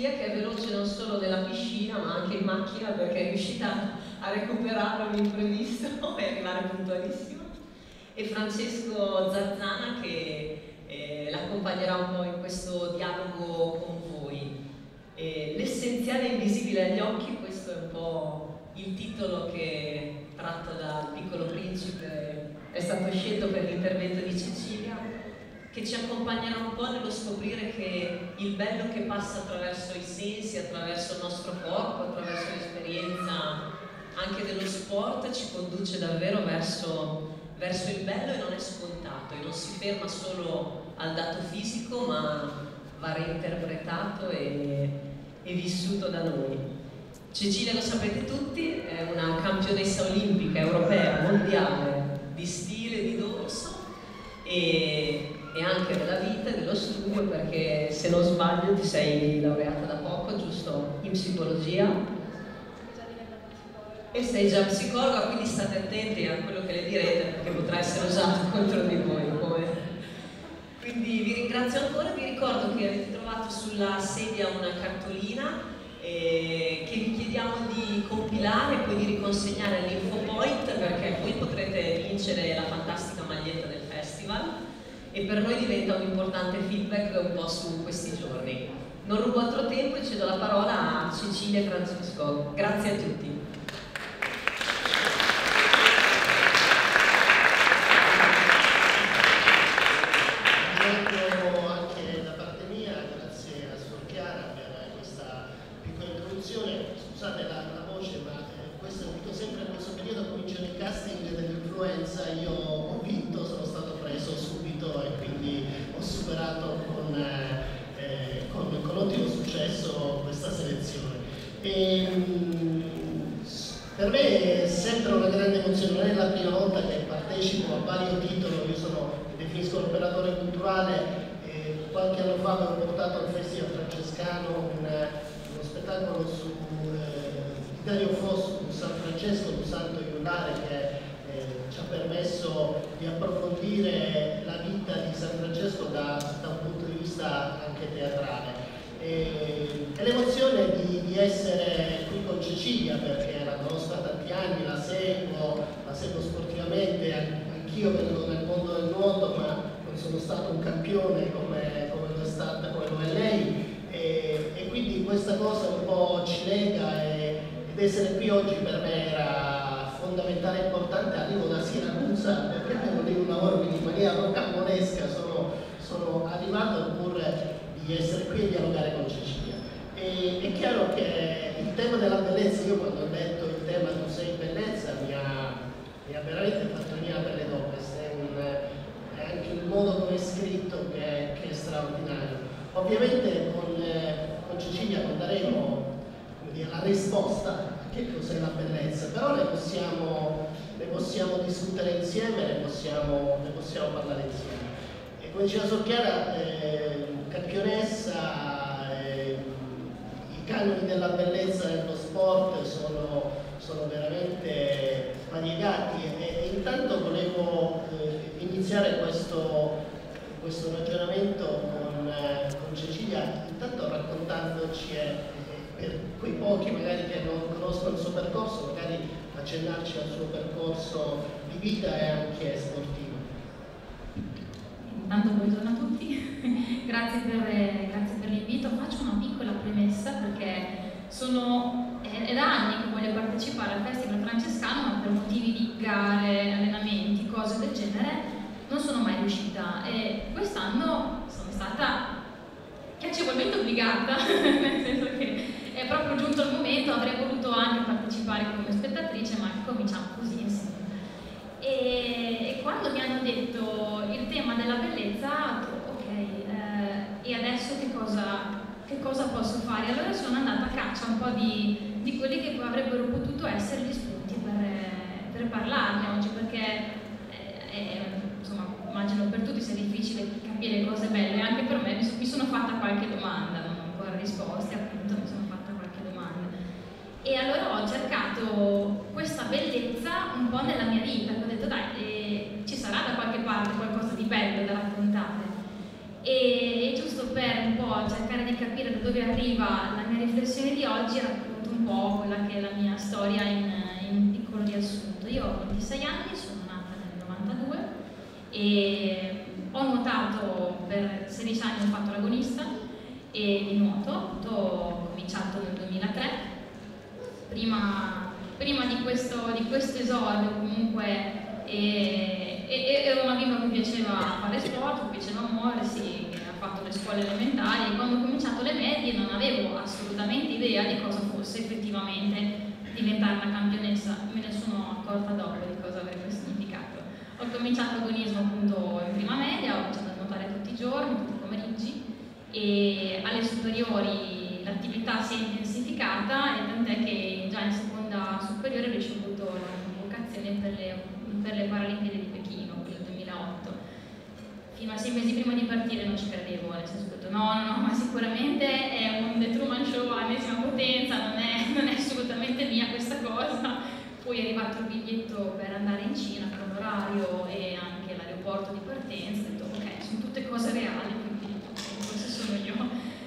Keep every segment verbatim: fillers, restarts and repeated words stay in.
Cecilia, che è veloce non solo nella piscina ma anche in macchina, perché è riuscita a recuperare un imprevisto e arrivare puntualissima, e Francesco Zazzana, che eh, l'accompagnerà un po' in questo dialogo con voi. Eh, L'essenziale invisibile agli occhi, questo è un po' il titolo che, tratto dal Piccolo Principe, è stato scelto per l'intervento di Cecilia, che ci accompagnerà un po' nello scoprire che il bello che passa attraverso i sensi, attraverso il nostro corpo, attraverso l'esperienza anche dello sport, ci conduce davvero verso, verso il bello, e non è scontato, e non si ferma solo al dato fisico, ma va reinterpretato e, e vissuto da noi. Cecilia, lo sapete tutti, è una campionessa olimpica, europea, mondiale di stile, di dorso e e anche della vita e dello studio, perché se non sbaglio ti sei laureata da poco, giusto? In psicologia? E sei già psicologa, quindi state attenti a quello che le direte, perché potrà essere usato contro di voi. Come... Quindi vi ringrazio ancora, vi ricordo che avete trovato sulla sedia una cartolina eh, che vi chiediamo di compilare e poi di riconsegnare all'InfoPoint, perché poi potrete vincere la fantastica maglietta del festival. E per noi diventa un importante feedback un po' su questi giorni. Non rubo altro tempo e cedo la parola a Cecilia e Francesco. Grazie a tutti. Buongiorno anche da parte mia, grazie a Suor Chiara per questa piccola introduzione. Scusate la, la voce, ma eh, questo è invito sempre in questo periodo cominciano i casting dell'influenza. Io ho vinto, sono stato preso subito e quindi ho superato con, eh, con, con ottimo successo questa selezione. E, mh, per me è sempre una grande emozione, non è la prima volta che partecipo a vario titolo. Io sono, mi definisco un operatore culturale, e qualche anno fa avevo portato al Festival Francescano un, uno spettacolo su eh, Dario Fosco, San Francesco, un santo iullare, che Eh, ci ha permesso di approfondire la vita di San Francesco da, da un punto di vista anche teatrale. E, e l'emozione di, di essere qui con Cecilia, perché la conosco da tanti anni, la seguo, la seguo sportivamente, anch'io vengo nel mondo del nuoto, ma non sono stato un campione come, come lo è stata, come lo è lei, e, e quindi questa cosa un po' ci lega, e, ed essere qui oggi per me era fondamentale e importante. Arrivo da Siracusa perché avevo lì un lavoro, quindi in maniera rocambolesca sono, sono arrivato pur di essere qui e dialogare con Cecilia. E è chiaro che il tema della bellezza, io quando ho letto il tema Tu sei bellezza, mi ha, mi ha veramente fatto venire la pelle d'oca. È, è anche il modo come è scritto che è, che è straordinario. Ovviamente con, con Cecilia daremo la risposta a che cos'è la bellezza, però ne possiamo, ne possiamo discutere insieme, ne possiamo, ne possiamo parlare insieme. E come diceva Suor Chiara, eh, campionessa, eh, i canoni della bellezza nello sport sono, sono veramente variegati, e, e intanto volevo eh, iniziare questo, questo ragionamento con, eh, con Cecilia, intanto raccontandoci eh, per quei pochi magari che non conoscono il suo percorso, magari accennarci al suo percorso di vita e anche sportivo. Intanto buongiorno a tutti, grazie per, grazie per l'invito. Faccio una piccola premessa perché sono, è, è da anni che voglio partecipare al Festival Francescano, ma per motivi di gare, allenamenti, cose del genere non sono mai riuscita, e quest'anno sono stata piacevolmente obbligata, nel senso che è proprio giunto il momento. Avrei voluto anche partecipare come spettatrice, ma cominciamo così insieme. E, e quando mi hanno detto il tema della bellezza, ho detto, ok, eh, e adesso che cosa, che cosa posso fare? Allora sono andata a caccia un po' di, di quelli che poi avrebbero potuto essere gli spunti per, per parlarne oggi, perché eh, eh, insomma, immagino per tutti sia difficile capire cose belle, anche per me. Mi sono fatta qualche domanda, non ho ancora risposte, appunto mi sono fatta qualche domanda. E allora ho cercato questa bellezza un po' nella mia vita, ho detto dai, eh, ci sarà da qualche parte qualcosa di bello da raccontare. E giusto per un po' cercare di capire da dove arriva la mia riflessione di oggi, racconto un po' quella che è la mia storia in, in un piccolo riassunto. Io ho ventisei anni, sono nata nel novantadue e ho nuotato per sedici anni, ho fatto l'agonista e di nuoto, ho cominciato nel duemilatré. Prima, prima di, questo, di questo esordio comunque e, e, ero una bimba che mi piaceva fare sport, mi piaceva muoversi, ha fatto le scuole elementari e quando ho cominciato le medie non avevo assolutamente idea di cosa fosse effettivamente diventare una campionessa, me ne sono accorta dopo di cosa avrebbe significato. Ho cominciato l'agonismo appunto in prima media, ho cominciato a nuotare tutti i giorni, tutti i pomeriggi e alle superiori l'attività si è intensificata e tant'è che già in seconda superiore ho ricevuto la convocazione per le, per le Paralimpiadi di Pechino, quelle del duemilaotto. Fino a sei mesi prima di partire non ci credevo, nel senso che ho detto no, no, no, ma sicuramente è un The Truman Show all'ennesima potenza, non è, non è assolutamente mia questa cosa. Poi è arrivato il biglietto per andare in Cina con l'orario e anche l'aeroporto di partenza, ho detto ok, sono tutte cose reali, quindi forse sono io.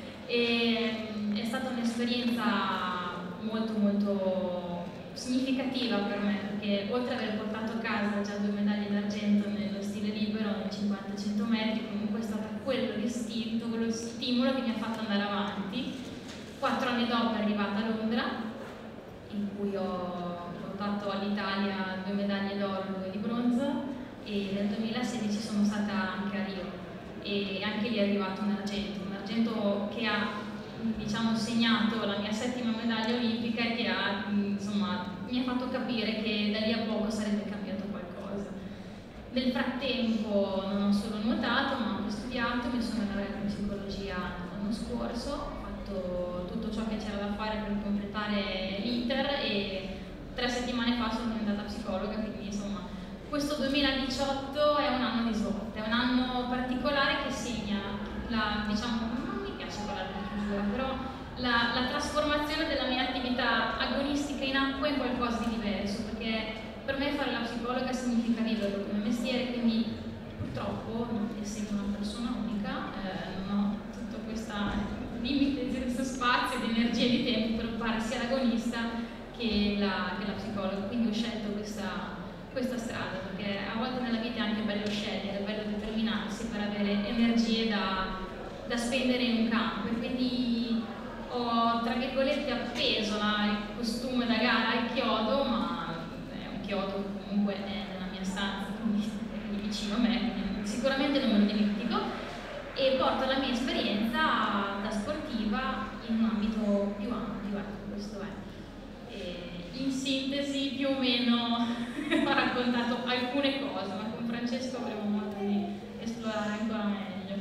E è stata un'esperienza molto molto significativa per me, perché oltre ad aver portato a casa già due medaglie d'argento nello stile libero, nei cinquanta cento metri, comunque è stato quello l'istinto, quello stimolo che mi ha fatto andare avanti. Quattro anni dopo è arrivata a Londra, in cui ho portato all'Italia due medaglie d'oro e due di bronzo, e nel duemilasedici sono stata anche a Rio e anche lì è arrivato un argento, un argento che ha diciamo segnato la mia settima medaglia olimpica e che ha, insomma, mi ha fatto capire che da lì a poco sarebbe cambiato qualcosa. Nel frattempo non ho solo nuotato, ma ho anche studiato, mi sono laureata in psicologia l'anno scorso, ho fatto tutto ciò che c'era da fare per completare l'iter e tre settimane fa sono diventata psicologa, quindi insomma questo duemiladiciotto è un anno di svolta, è un anno particolare che segna la, diciamo, non mi piace parlare di chiusura, però la, la trasformazione della mia attività agonistica in acqua in qualcosa di diverso, perché per me fare la psicologa significa viverlo come mestiere, quindi purtroppo, essendo una persona unica, eh, non ho tutto questo limite di questo spazio, di energia e di tempo per fare sia l'agonista che la, che la psicologa, quindi ho scelto questa questa strada, perché a volte nella vita è anche bello scegliere, è bello determinarsi per avere energie da, da spendere in un campo, e quindi ho tra virgolette appeso la, il costume da gara al chiodo, ma è un chiodo che comunque è nella mia stanza, quindi è vicino a me, quindi sicuramente non me lo dimentico, e porto la mia esperienza da sportiva in un ambito più ampio, ecco, questo è. E in sintesi più o meno ho raccontato alcune cose, ma con Francesco avremo modo di esplorare ancora meglio.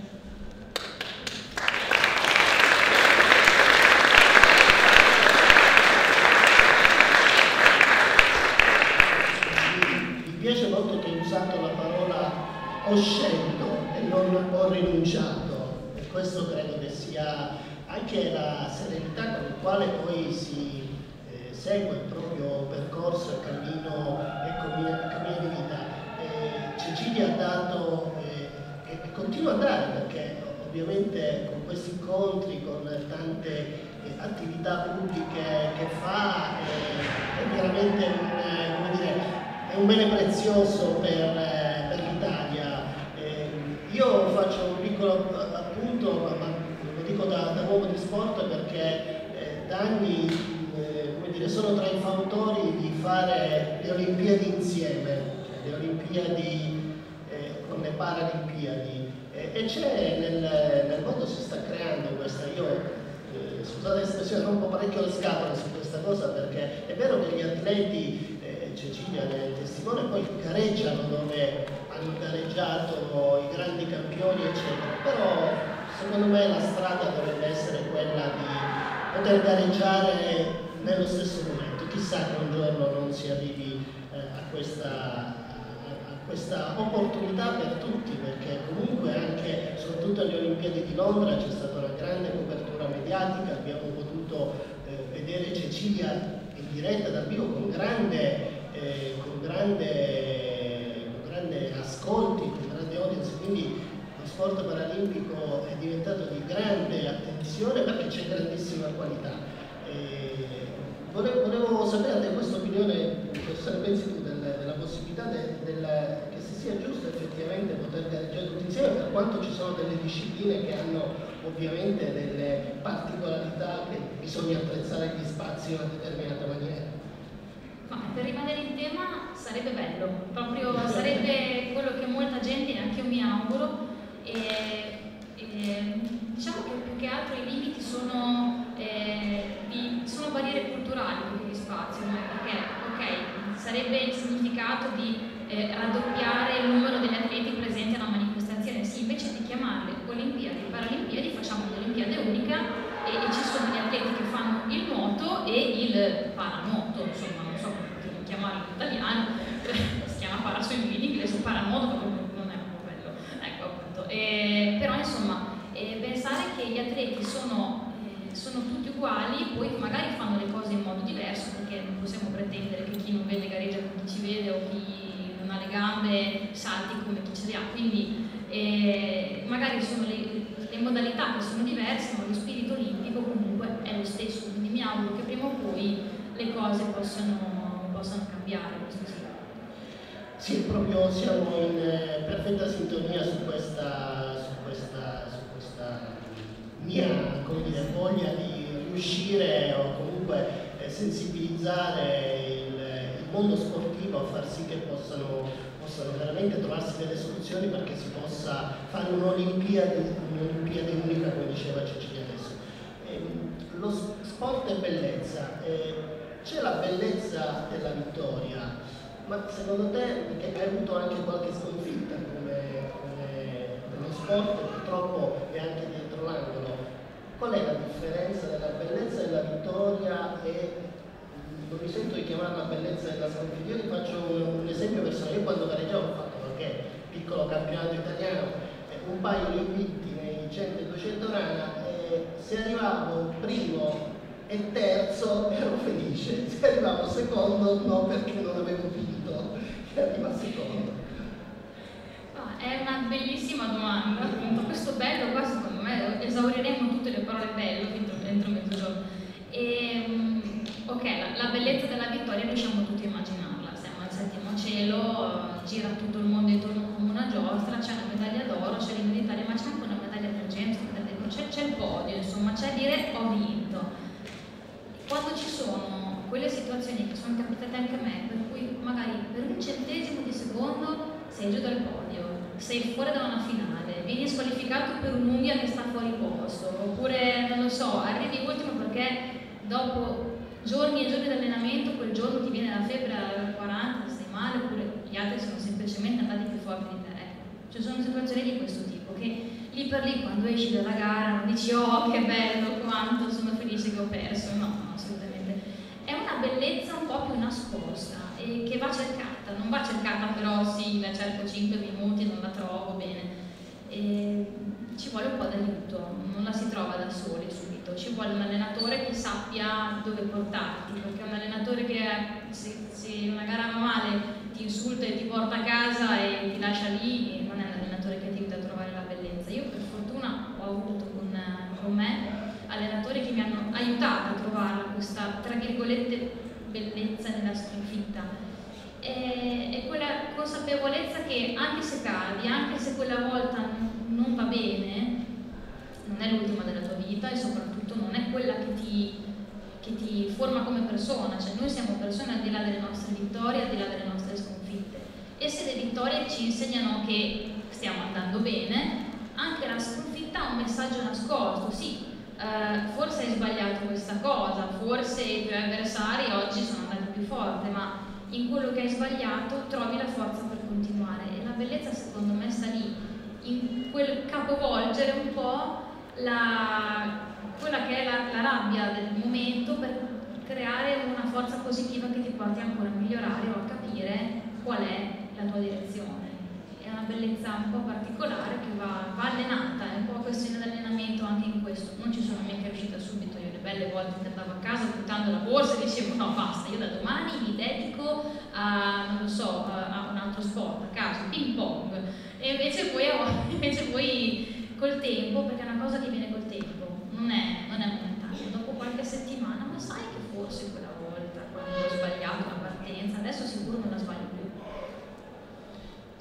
Mi piace molto che hai usato la parola ho scelto e non ho rinunciato, e questo credo che sia anche la serenità con la quale poi si segue il proprio percorso e cammino, e cammino di vita. Eh, Cecilia ha dato eh, e continua a dare, perché ovviamente con questi incontri, con tante eh, attività pubbliche che fa, eh, è veramente un, eh, come dire, è un bene prezioso per, eh, per l'Italia. Eh, io faccio un piccolo appunto, ma lo dico da, da uomo di sport, perché eh, da anni sono tra i fautori di fare le Olimpiadi insieme, le Olimpiadi eh, con le Paralimpiadi, eh, e c'è nel, nel mondo si sta creando questa, io eh, scusate l'espressione, rompo parecchio le scatole su questa cosa, perché è vero che gli atleti, eh, Cecilia ne è testimone, poi gareggiano dove hanno gareggiato i grandi campioni eccetera, però secondo me la strada dovrebbe essere quella di poter gareggiare nello stesso momento. Chissà che un giorno non si arrivi eh, a, questa, a, a questa opportunità per tutti, perché comunque anche, soprattutto alle Olimpiadi di Londra, c'è stata una grande copertura mediatica, abbiamo potuto eh, vedere Cecilia in diretta dal vivo con grande, eh, con grande, con grande ascolti, con grande audience, quindi lo sport paralimpico è diventato di grande attenzione, c'è grandissima qualità. Eh, volevo, volevo sapere da questa opinione, cosa ne pensi tu del, della possibilità de, del, che se sia giusto effettivamente poter gareggiare tutti insieme, per quanto ci sono delle discipline che hanno ovviamente delle particolarità che bisogna attrezzare gli spazi in una determinata maniera. Ma per rimanere in tema sarebbe bello, proprio sarebbe quello che molta gente, anche io mi auguro, e, e diciamo che più che altro i limiti sono, eh, di, sono barriere culturali più che di spazio, no? Perché ok, sarebbe il significato di eh, raddoppiare il numero degli atleti presenti alla manifestazione, sì, invece di chiamarle Olimpiadi, Paralimpiadi, facciamo un'Olimpiade unica e, e ci sono gli atleti che fanno il nuoto e il paranuoto, insomma, non so come chiamarlo in italiano, si chiama paraswimming, inglese paranuoto, non è un po' bello, ecco appunto. E, però insomma, eh, pensare che gli atleti sono, eh, sono tutti uguali, poi magari fanno le cose in modo diverso, perché non possiamo pretendere che chi non vede gareggia come chi ci vede o chi non ha le gambe salti come chi ce le ha, quindi eh, magari sono le, le modalità che sono diverse, ma lo spirito olimpico comunque è lo stesso, quindi mi auguro che prima o poi le cose possano, possano cambiare, questo sì. Sì, proprio siamo in eh, perfetta sintonia su questa, su questa, su questa mia, come dire, voglia di riuscire o comunque eh, sensibilizzare il, il mondo sportivo a far sì che possano, possano veramente trovarsi delle soluzioni perché si possa fare un'Olimpiade, un'Olimpiade unica, come diceva Cecilia adesso. Eh, lo sport è bellezza, eh, c'è la bellezza della vittoria. Ma secondo te, perché hai avuto anche qualche sconfitta come, come nello sport, purtroppo è anche dietro l'angolo, qual è la differenza della bellezza della vittoria e non mi sento di chiamarla bellezza della sconfitta? Io ti faccio un, un esempio personale. Io quando gareggiavo ho fatto qualche piccolo campionato italiano, eh, un paio di vinti nei cento e duecento rana, e se arrivavo primo e terzo ero felice, se arrivavo secondo no, perché non avevo finito e arriva secondo. Ah, è una bellissima domanda, appunto. Questo bello qua secondo me esauriremo tutte le parole bello entro, entro mezzogiorno. E, ok, la, la bellezza della vittoria riusciamo tutti a immaginarla, siamo al settimo cielo, gira tutto il mondo intorno come una giostra, c'è una medaglia d'oro, c'è l'Italia, ma c'è anche una medaglia d'argento, c'è, c'è il podio, insomma, c'è dire ho vinto. Quando ci sono quelle situazioni che sono capitate anche a me, per cui magari per un centesimo di secondo sei giù dal podio, sei fuori da una finale, vieni squalificato per un'unghia che sta fuori posto, oppure non lo so, arrivi ultimo perché dopo giorni e giorni di allenamento quel giorno ti viene la febbre a quaranta, stai male, oppure gli altri sono semplicemente andati più forti di te. Ecco, ci sono situazioni di questo tipo che lì per lì quando esci dalla gara non dici oh che bello, quanto sono felice che ho perso, no. Assolutamente. È una bellezza un po' più nascosta e che va cercata, non va cercata però sì, la cerco cinque minuti e non la trovo bene. E ci vuole un po' d'aiuto, non la si trova da soli subito, ci vuole un allenatore che sappia dove portarti, perché un allenatore che se, se una gara va male ti insulta e ti porta a casa e ti lascia lì, non è un allenatore che ti aiuta a trovare la bellezza. Io per fortuna ho avuto con, con me allenatori che mi hanno aiutato a trovare questa, tra virgolette, bellezza nella sconfitta. E, e quella consapevolezza che anche se cadi, anche se quella volta non va bene, non è l'ultima della tua vita e soprattutto non è quella che ti, che ti forma come persona. Cioè noi siamo persone al di là delle nostre vittorie, al di là delle nostre sconfitte. E se le vittorie ci insegnano che stiamo andando bene, anche la sconfitta ha un messaggio nascosto, sì. Uh, forse hai sbagliato questa cosa, forse i tuoi avversari oggi sono andati più forte, ma in quello che hai sbagliato trovi la forza per continuare e la bellezza secondo me sta lì, in quel capovolgere un po' la, quella che è la, la rabbia del momento per creare una forza positiva che ti porti ancora a migliorare o a capire qual è la tua direzione. È una bellezza un po' particolare che va, va allenata, è un po' questione di allenamento anche in questo. Non ci sono mica riuscita subito, io le belle volte che andavo a casa buttando la borsa e dicevo no basta, io da domani mi dedico a, non lo so, a, a un altro sport, a caso, ping pong. E invece poi, invece poi col tempo, perché è una cosa che viene col tempo, non è, non è un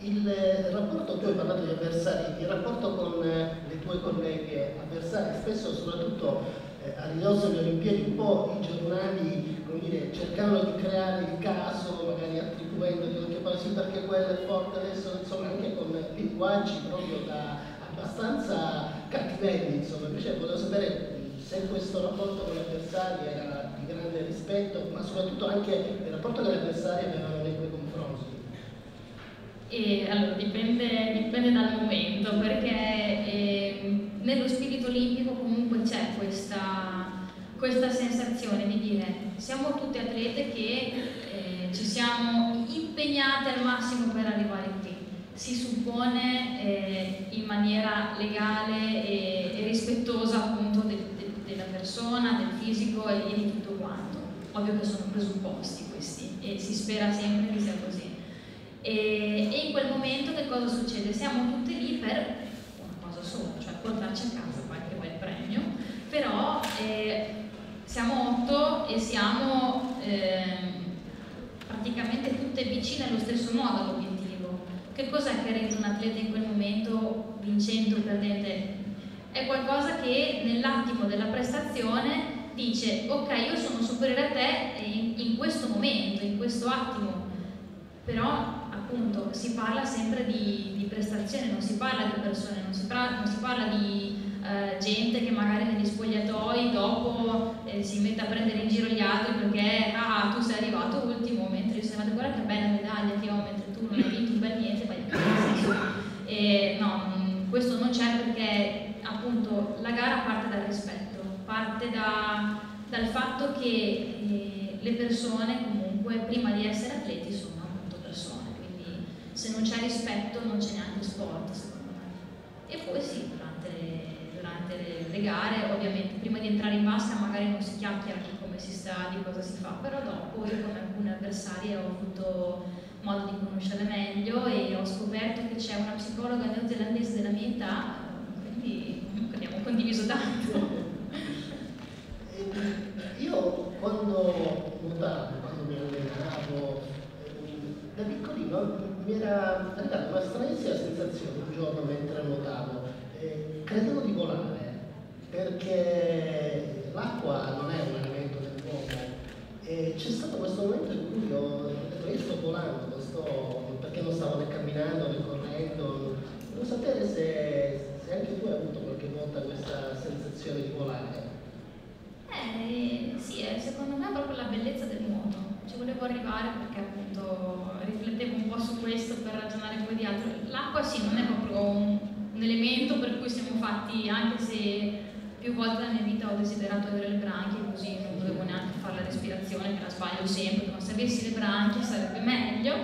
Il rapporto, tu hai parlato di avversari, il rapporto con le tue colleghe avversarie, spesso soprattutto eh, a ridosso delle Olimpiadi, un po' i giornali, come dire, cercavano di creare il caso, magari attribuendogli anche poi sì perché quello è forte adesso, insomma anche con linguaggi proprio da abbastanza cattivelli, insomma. Invece volevo sapere se questo rapporto con gli avversari era di grande rispetto, ma soprattutto anche il rapporto che gli avversari avevano nei tuoi confronti. E allora dipende, dipende dal momento, perché eh, nello spirito olimpico comunque c'è questa, questa sensazione di dire siamo tutte atlete che eh, ci siamo impegnate al massimo per arrivare qui. Si suppone eh, in maniera legale e, e rispettosa appunto de, de, della persona, del fisico e, e di tutto quanto. Ovvio che sono presupposti questi e si spera sempre che sia così. E, e in quel momento che cosa succede? Siamo tutte lì per una cosa sola, cioè portarci a casa qualche bel premio, però eh, siamo otto e siamo eh, praticamente tutte vicine allo stesso modo all'obiettivo. Che cos'è che rende un atleta in quel momento vincente o perdente? È qualcosa che nell'attimo della prestazione dice ok, io sono superiore a te in, in questo momento, in questo attimo, però appunto si parla sempre di, di prestazione, non si parla di persone, non si, pra, non si parla di eh, gente che magari negli spogliatoi dopo eh, si mette a prendere in giro gli altri perché ah, tu sei arrivato ultimo, mentre io sono arrivato, guarda che bella medaglia che ho, mentre tu non hai vinto un bel niente, vai a e no, questo non c'è perché appunto la gara parte dal rispetto, parte da, dal fatto che eh, le persone comunque prima di essere atleti sono se non c'è rispetto non c'è neanche sport, secondo me. E poi sì, durante le, durante le, le gare, ovviamente, prima di entrare in vasca magari non si chiacchiera di come si sta, di cosa si fa, però dopo io con alcuni avversari ho avuto modo di conoscere meglio e ho scoperto che c'è una psicologa neozelandese della mia età, quindi abbiamo condiviso tanto. Io quando nuotavo, quando mi allenavo, da piccolino mi era arrivata una stranissima sensazione un giorno mentre nuotavo, eh, credevo di volare, perché l'acqua non è un elemento dell'uomo e c'è stato questo momento in cui ho detto io sto volando, sto, perché non stavo né camminando né correndo. Volevo sapere se, se anche tu hai avuto qualche volta questa sensazione di volare. Eh sì, è, secondo me è proprio la bellezza del nuoto. Ci volevo arrivare perché appunto riflettevo un po' su questo per ragionare poi di altro. L'acqua sì, non è proprio un, un elemento per cui siamo fatti, anche se più volte nella mia vita ho desiderato avere le branchie, così non dovevo neanche fare la respirazione, che la sbaglio sempre, ma se avessi le branchie sarebbe meglio.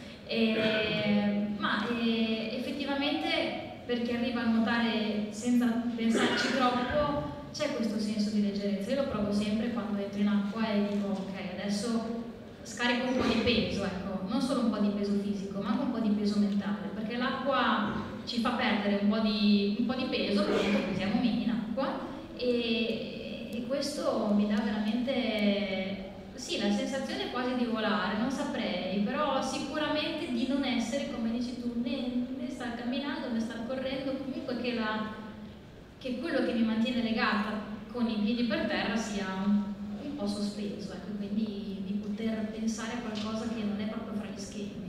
E, ma e, effettivamente per chi arriva a nuotare senza pensarci troppo c'è questo senso di leggerezza. Io lo provo sempre quando entro in acqua e dico ok, adesso scarico un po' di peso, ecco, non solo un po' di peso fisico, ma anche un po' di peso mentale, perché l'acqua ci fa perdere un po' di, un po' di peso, perché pesiamo meno in acqua, e, e questo mi dà veramente, sì, la sensazione quasi di volare, non saprei, però sicuramente di non essere, come dici tu, né, né star camminando, né star correndo, comunque che, la, che quello che mi mantiene legata con i piedi per terra sia un, un po' sospeso, ecco, quindi poter pensare a qualcosa che non è proprio fra gli schemi.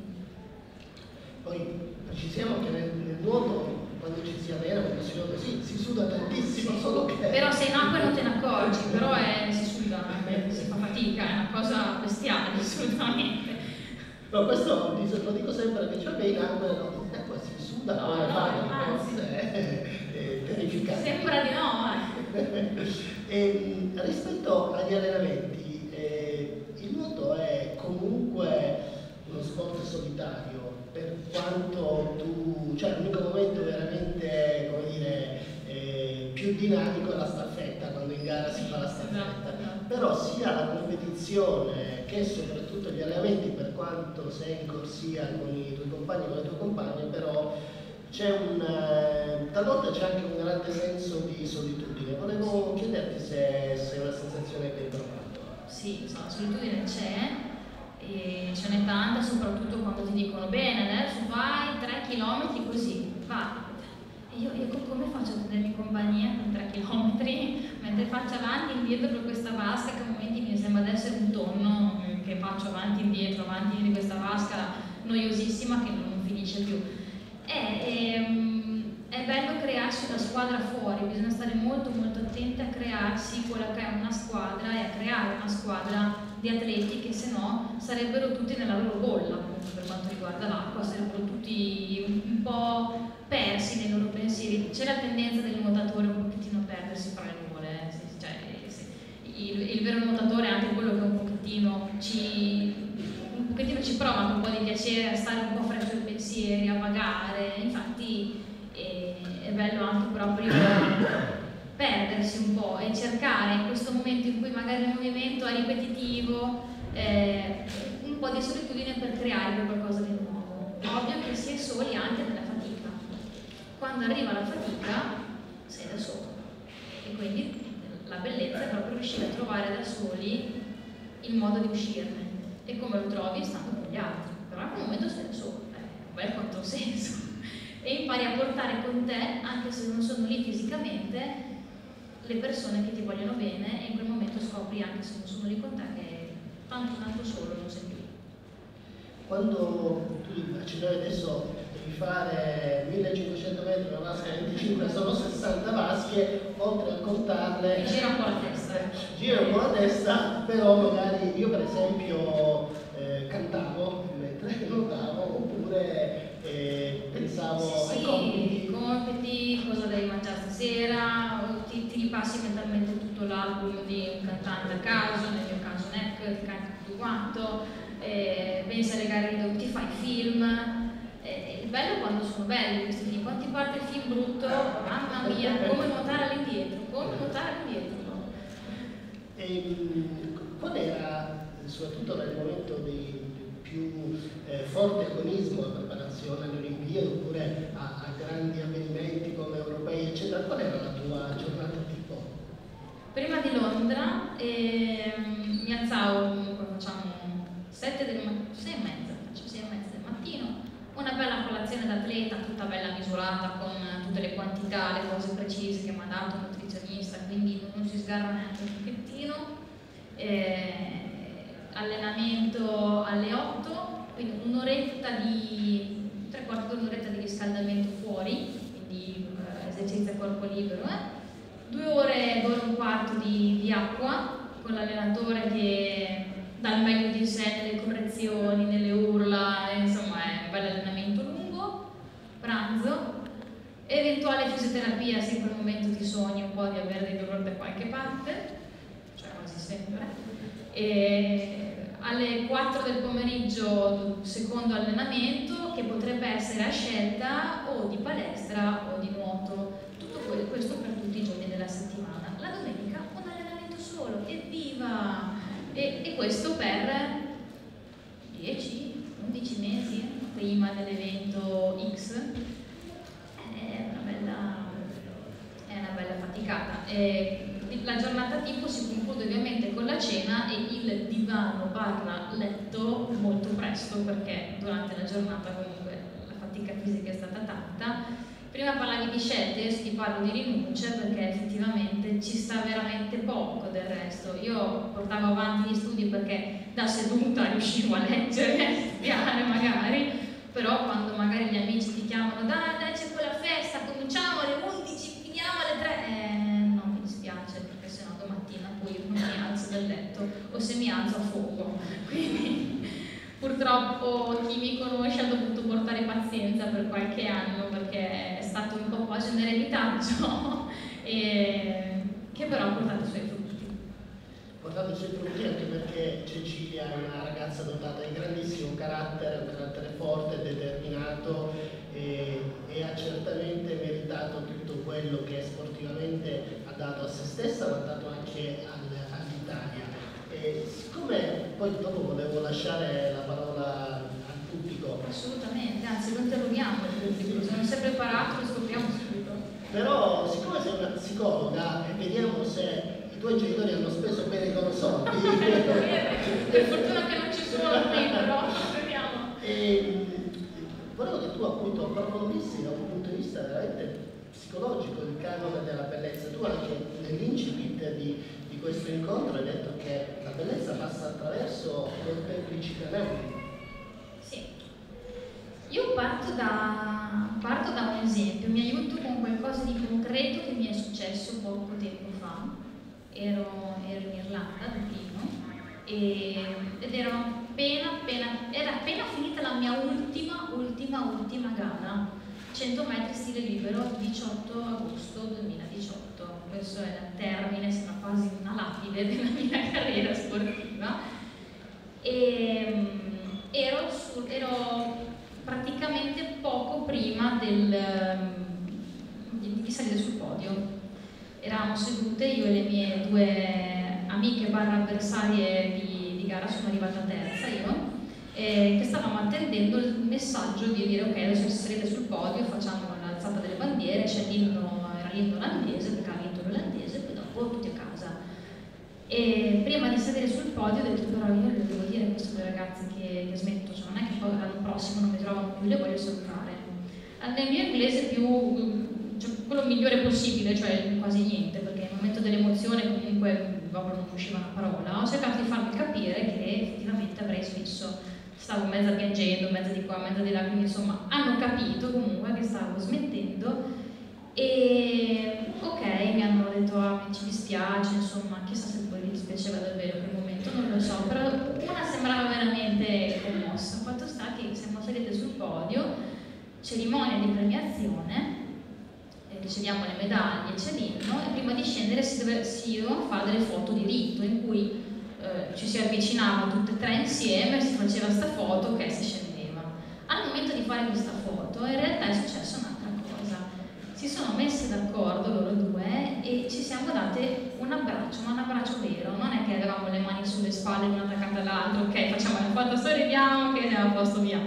Poi precisiamo che nel, nel nuoto, quando ci si allena, quando si nuota, sì, si suda tantissimo, sì. Solo che... Però se in acqua non te ne accorgi, però è, si suda, si fa fatica, è una cosa bestiale, assolutamente. No, questo lo dico sempre perché cioè, in acqua, in acqua si suda, no, no, fare, anzi, è, è terrificante. Sembra di no, eh. E, rispetto agli allenamenti, il nuoto è comunque uno sport solitario, per quanto tu, cioè l'unico momento veramente, come dire, eh, più dinamico è la staffetta, quando in gara si fa la staffetta, però sia la competizione che soprattutto gli allenamenti, per quanto sei in corsia con i tuoi compagni e con le tue compagne, però c'è un, eh, talvolta c'è anche un grande senso di solitudine. Volevo chiederti se, se è una sensazione che hai provato. Sì, insomma, la solitudine c'è, e ce n'è tanta, soprattutto quando ti dicono bene, adesso fai tre chilometri così, vai. E io, io come faccio a tenermi compagnia con tre chilometri mentre faccio avanti e indietro per questa vasca che a momenti mi sembra di essere un tonno che faccio avanti e indietro, avanti e indietro di questa vasca noiosissima che non finisce più. È, è, è bello crearsi una squadra fuori, bisogna stare molto molto attenti a crearsi quella che è una squadra e a creare una squadra di atleti che se no sarebbero tutti nella loro bolla, appunto, per quanto riguarda l'acqua, sarebbero tutti un, un po' persi nei loro pensieri. C'è la tendenza del nuotatore un pochettino a perdersi fra le nuvole, cioè, il, il vero nuotatore è anche quello che un pochettino ci, un pochettino ci prova con un po' di piacere a stare un po' fra i suoi pensieri, a vagare, infatti è, è bello anche proprio perdersi un po' e cercare in questo momento in cui magari il movimento è ripetitivo eh, un po' di solitudine per creare qualcosa di nuovo. Ovvio che si è soli anche nella fatica. Quando arriva la fatica sei da solo e quindi la bellezza è proprio riuscire a trovare da soli il modo di uscirne. E come lo trovi? Stando con gli altri. Però in quel momento sei da solo, è un bel controsenso. E impari a portare con te, anche se non sono lì fisicamente, le persone che ti vogliono bene, e in quel momento scopri, anche se non sono lì con te, che tanto tanto solo non sei più. Quando tu accennavi adesso devi fare millecinquecento metri, una vasca venticinque, sono sessanta vasche, oltre a contarle... Mi gira un po' la testa. Gira un po' la testa, però magari io per esempio eh, cantavo mentre nuotavo, oppure eh, pensavo sì, ai sì, compiti. compiti, cosa devi mangiare stasera, o ti, ti ripassi mentalmente tutto l'album di un cantante a caso, nel mio caso Neck, ti canti tutto quanto, eh, pensi alle gare dove ti fai film. Eh, il bello è quando sono belli questi film, quando ti parte il film brutto, mamma mia, come nuotare all'indietro, come nuotare all'indietro. E, qual era, soprattutto nel momento di più eh, forte agonismo a preparazione alle Olimpiadi oppure a, a grandi avvenimenti come europei eccetera, qual era la tua giornata tipo? Prima di Londra eh, mi alzavo, facciamo sette del mattino, sei e mezza, faccio sei e mezza del mattino, una bella colazione d'atleta, tutta bella misurata con tutte le quantità, le cose precise che mi ha dato il nutrizionista, quindi non si sgarra neanche un pochettino. Eh, allenamento alle otto, quindi un'oretta di, tre quarti d'un'oretta di riscaldamento fuori, quindi eh, esercizio a corpo libero, eh. due ore, due ore e un quarto di, di acqua, con l'allenatore che dà il meglio di sé nelle correzioni, nelle urla, insomma è un bel allenamento lungo, pranzo, eventuale fisioterapia se in quel momento ti sogni un po' di avere dei dolori da qualche parte, cioè quasi sempre. E alle quattro del pomeriggio secondo allenamento che potrebbe essere a scelta o di palestra o di nuoto, tutto questo per tutti i giorni della settimana. La domenica un allenamento solo, evviva! E, e questo per dieci undici mesi prima dell'evento X. È una bella, è una bella faticata. E la giornata tipo si conclude ovviamente con la cena e il divano barra letto molto presto, perché durante la giornata comunque la fatica fisica è stata tanta. Prima parlavi di scelte, ti parlo di rinunce perché effettivamente ci sta veramente poco del resto. Io portavo avanti gli studi perché da seduta riuscivo a leggere, a studiare magari, però quando magari gli amici ti chiamano dai dai c'è quella festa, cominciamo alle undici, finiamo alle tre, eh, no mi dispiace perché sennò domattina poi non mi alzo dal letto o se mi alzo a fuoco, quindi purtroppo chi mi conosce ha dovuto portare pazienza per qualche anno perché è stato un po' quasi un ereditaggio e che però ha portato i suoi frutti. Ha portato i suoi frutti anche perché Cecilia è una ragazza dotata di grandissimo carattere, un carattere forte, determinato e, e ha certamente meritato tutto quello che sportivamente ha dato a se stessa ma ha dato anche al, all'Italia. E siccome poi dopo volevo lasciare la parola al pubblico. Assolutamente, anzi lo interroghiamo il pubblico, se non sei preparato lo scopriamo subito. Però siccome sei una psicologa e vediamo se i tuoi genitori hanno speso bene i loro soldi. Per fortuna che non ci sono, libro, vediamo. E volevo che tu appunto approfondissi da un punto di vista veramente psicologico il canone della bellezza. Tu anche nell'incipit di, di questo incontro hai detto che la bellezza passa attraverso molteplici canali. Sì. Io parto da, parto da un esempio, mi aiuto con qualcosa di concreto che mi è successo poco tempo fa. Ero, ero in Irlanda, a Dublino, e, ed ero appena, appena, era appena finita la mia ultima, ultima, ultima gara, cento metri stile libero, diciotto agosto duemiladiciotto. Questo è il termine, sembra quasi una lapide della mia carriera sportiva. E ero, su, ero praticamente poco prima del, di, di salire sul podio. Eravamo sedute, io e le mie due amiche barra avversarie di, di gara, sono arrivata terza io, eh, che stavamo attendendo il messaggio di dire ok, adesso sarete sul podio, facciamo l'alzata delle bandiere, c'è l'inno, era l'inno olandese, perché ha vinto l'olandese, poi dopo tutti a casa. E prima di salire sul podio ho detto però io le devo dire a queste due ragazze che, che smetto, cioè non è che poi l'anno prossimo non mi trovano più, le voglio salutare. Nel mio inglese più, cioè, quello migliore possibile, cioè quasi niente, perché nel momento dell'emozione comunque proprio non usciva una parola, ho cercato di farmi capire che effettivamente avrei smesso, stavo mezza piangendo, mezza di qua, mezza di là, quindi insomma hanno capito comunque che stavo smettendo. E ok, mi hanno detto ah, ci dispiace, insomma, chissà se poi mi dispiaceva davvero quel momento, non lo so, però una sembrava veramente commossa. Fatto sta che siamo salite sul podio, cerimonia di premiazione, eh, riceviamo le medaglie, c'è l'inno e prima di scendere si, deve, si dovevano fare delle foto di rito in cui eh, ci si avvicinava tutte e tre insieme, si faceva sta foto, ok, si scendeva. Al momento di fare questa foto in realtà è successa un'altra cosa. Si sono messe d'accordo loro due e ci siamo date un abbraccio, ma un abbraccio vero, non è che avevamo le mani sulle spalle l'una attaccata all'altra, ok, facciamo la foto, sorridiamo, che andiamo a posto, via.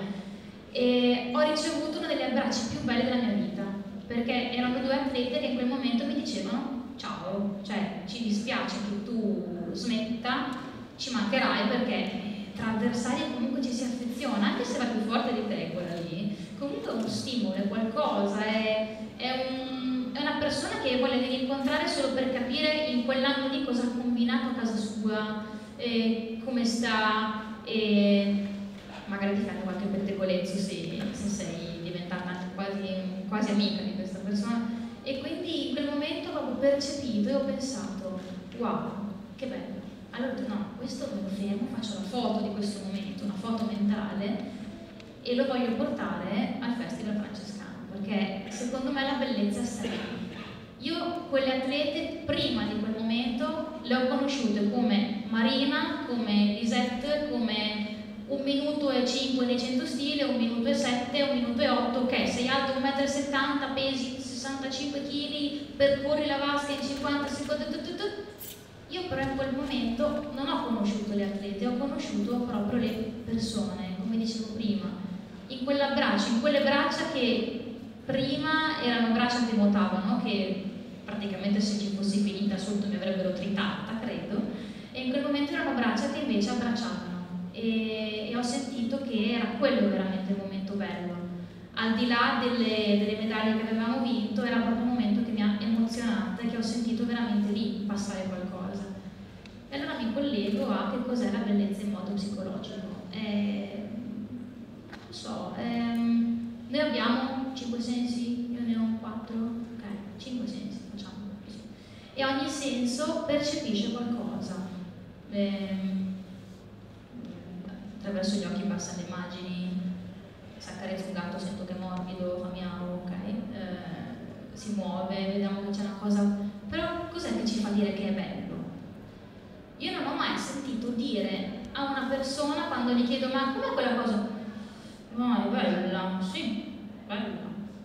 E ho ricevuto uno degli abbracci più belli della mia vita, perché erano due atlete che in quel momento mi dicevano ciao, cioè ci dispiace che tu smetta, ci mancherai perché tra avversari comunque ci si affeziona, anche se va più forte di te quella lì, comunque è uno stimolo, è qualcosa, è, è, un, è una persona che vuole rincontrare solo per capire in quell'anno lì cosa ha combinato a casa sua, eh, come sta, e magari ti fanno qualche pettegolezzo se, se sei diventata quasi, quasi amica di questa persona. E quindi in quel momento avevo percepito e ho pensato wow, che bello. Allora ho detto no, questo me lo fermo, faccio la foto di questo momento, una foto mentale, e lo voglio portare al Festival Francescano, perché secondo me la bellezza sta lì. Io quelle atlete prima di quel momento le ho conosciute come Marina, come Lisette, come un minuto e cinque nei cento stile, un minuto e sette, un minuto e otto, ok, sei alto un metro e settanta, pesi sessantacinque chili, percorri la vasca in cinquanta secondi, tut, tut. Io però in quel momento non ho conosciuto le atlete, ho conosciuto proprio le persone, come dicevo prima, in quell'abbraccio, in quelle braccia che prima erano braccia che nuotavano, che praticamente se ci fossi finita sotto mi avrebbero tritata, credo, e in quel momento erano braccia che invece abbracciavano. E, e ho sentito che era quello veramente il momento bello, al di là delle, delle medaglie che avevamo vinto, era proprio un momento che mi ha emozionata e che ho sentito veramente lì passare qualcosa. E allora mi collego a che cos'è la bellezza in modo psicologico. E, non so, ehm, noi abbiamo cinque sensi, io ne ho quattro, ok, cinque sensi, facciamo così. E ogni senso percepisce qualcosa. Ehm, attraverso gli occhi passano le immagini, se accarezzo un gatto sento che è morbido, fa miau, ok, eh, si muove, vediamo che c'è una cosa, però cos'è che ci fa dire che è bello? Io non ho mai sentito dire a una persona quando gli chiedo ma com'è quella cosa? No, è bella, sì, bella.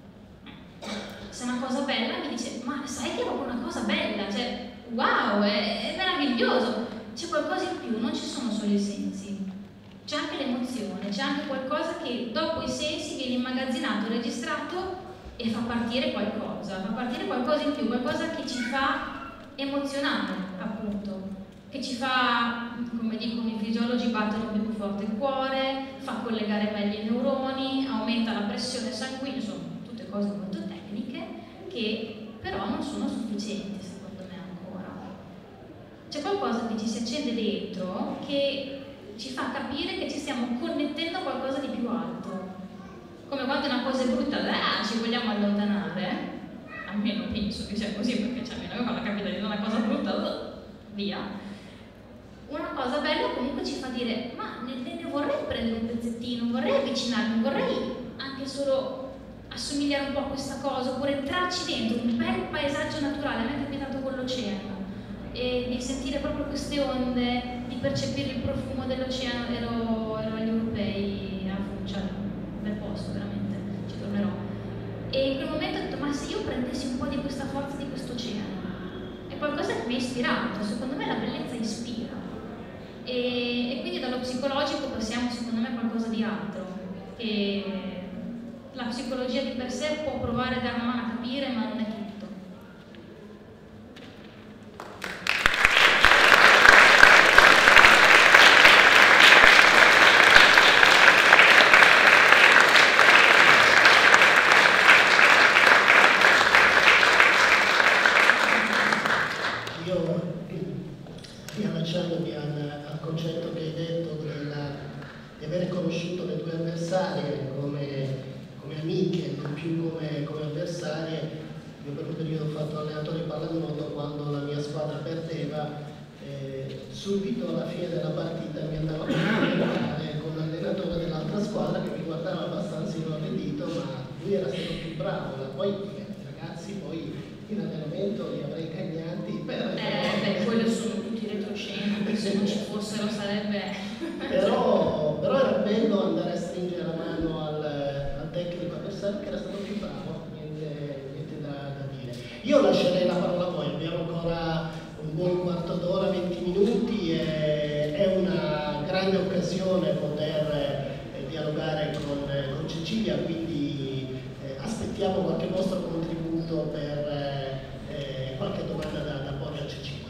Se è una cosa bella mi dice ma sai che è proprio una cosa bella, cioè wow, è, è meraviglioso, c'è qualcosa in più, non ci sono solo i sensi. C'è anche l'emozione, c'è anche qualcosa che dopo i sensi viene immagazzinato, registrato e fa partire qualcosa, fa partire qualcosa in più, qualcosa che ci fa emozionare, appunto, che ci fa, come dicono i fisiologi, battere forte il cuore, fa collegare meglio i neuroni, aumenta la pressione sanguigna, sono tutte cose molto tecniche che però non sono sufficienti secondo me ancora. C'è qualcosa che ci si accende dentro che ci fa capire che ci stiamo connettendo a qualcosa di più alto. Come quando una cosa è brutta, ah, ci vogliamo allontanare, almeno penso che sia così, perché cioè, a me quando capita di una cosa brutta, uh, via. Una cosa bella comunque ci fa dire, ma ne, ne vorrei prendere un pezzettino, vorrei avvicinarmi, vorrei anche solo assomigliare un po' a questa cosa, oppure entrarci dentro un bel paesaggio naturale. A me è capitato con l'oceano, e di sentire proprio queste onde, di percepire il profumo dell'oceano. Ero, ero agli europei a Fuccia, bel posto veramente, ci tornerò. E in quel momento ho detto, ma se io prendessi un po' di questa forza di questo oceano, è qualcosa che mi ha ispirato, secondo me la bellezza ispira. E, e quindi dallo psicologico passiamo secondo me a qualcosa di altro, che la psicologia di per sé può provare a dare una mano a capire, ma non è tutto. Subito alla fine della partita mi andavo a commentare con l'allenatore dell'altra squadra che mi guardava abbastanza inorridito, ma lui era stato più bravo. Poi i ragazzi poi in allenamento li avrei cagnati per... Eh, beh, quello sono tutti retroscena, se non ci fossero sarebbe... però, però era bello andare a stringere la mano al, al tecnico avversario che era stato più bravo, niente, niente da, da dire. Io lascerei la parola a voi, abbiamo ancora un buon quarto d'ora, venti minuti, e è una grande occasione poter eh, dialogare con, con Cecilia, quindi eh, aspettiamo qualche vostro contributo per eh, qualche domanda da, da porre a Cecilia.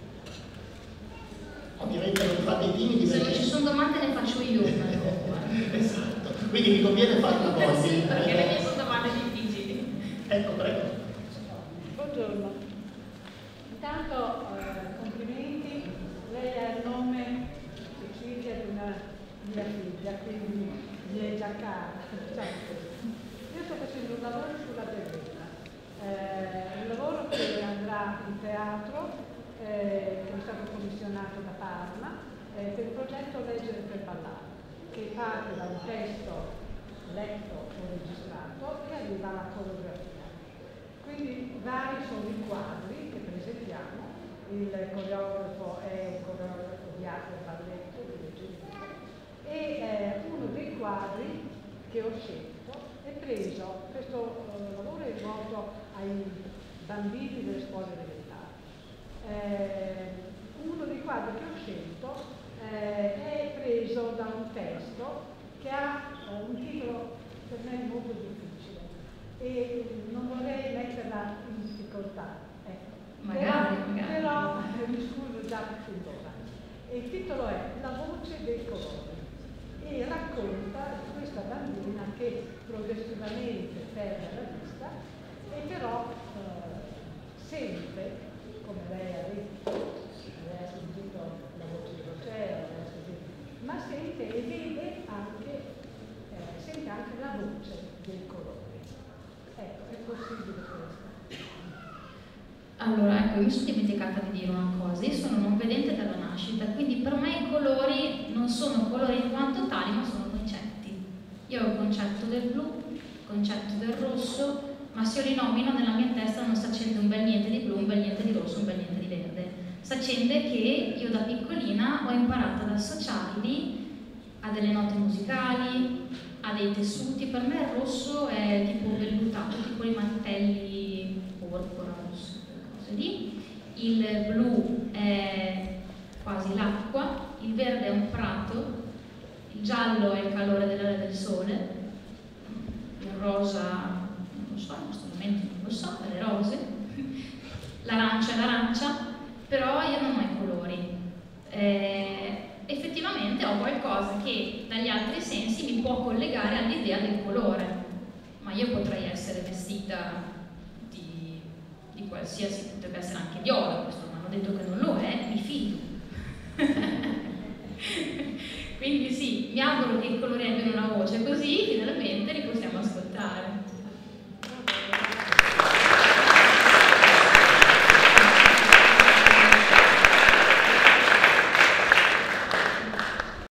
Ovviamente non fate i timidi se perché... non ci sono domande ne faccio io. Esatto, quindi mi conviene farla voi. Sì, perché le mie sono domande difficili. Ecco, prego. Buongiorno. Intanto eh, complimenti, lei ha il nome Cecilia di una mia figlia, quindi mi è già cara. Io sto facendo un lavoro sulla bellezza, eh, un lavoro che andrà in teatro, eh, che è stato commissionato da Parma, eh, per il progetto Leggere per ballare, che parte da un testo letto o registrato e arriva alla coreografia. Quindi vari sono i quadri che presentiamo, il coreografo è un coreografo di arte e balletto di Reggio Emilia, e eh, uno dei quadri che ho scelto è preso, questo eh, lavoro è rivolto ai bambini delle scuole elementari. Eh, uno dei quadri che ho scelto eh, è preso da un testo che ha eh, un titolo per me molto difficile, e non vorrei metterla in difficoltà, ecco. Magari, però, magari. però eh, mi scuso già fin d'ora. Il titolo è La voce dei colori e racconta di questa bambina che progressivamente perde la vista e però eh, sente, come lei ha detto, lei ha sentito la voce dell'oceano, ma sente e vede anche, eh, sente anche la voce dei colori. Ecco, è possibile questo? Allora, ecco, io mi sono dimenticata di dire una cosa. Io sono non vedente dalla nascita, quindi per me i colori non sono colori in quanto tali, ma sono concetti. Io ho il concetto del blu, il concetto del rosso, ma se io li nomino nella mia testa non si accende un bel niente di blu, un bel niente di rosso, un bel niente di verde. Si accende che io da piccolina ho imparato ad associarli a delle note musicali, a dei tessuti. Per me il rosso è tipo vellutato, tipo i mantelli porpora, rosso, quelle cose lì. Il blu è quasi l'acqua, il verde è un prato, il giallo è il calore della, del sole, il rosa, non lo so, in questo momento non lo so, le rose, l'arancia è l'arancia, però io non ho i colori. Eh, effettivamente ho qualcosa cosa che dagli altri sensi mi può collegare all'idea del colore, ma io potrei essere vestita di, di qualsiasi, potrebbe essere anche viola, questo non hanno detto che non lo è, mi fido. Quindi sì, mi auguro che il colore abbia una voce,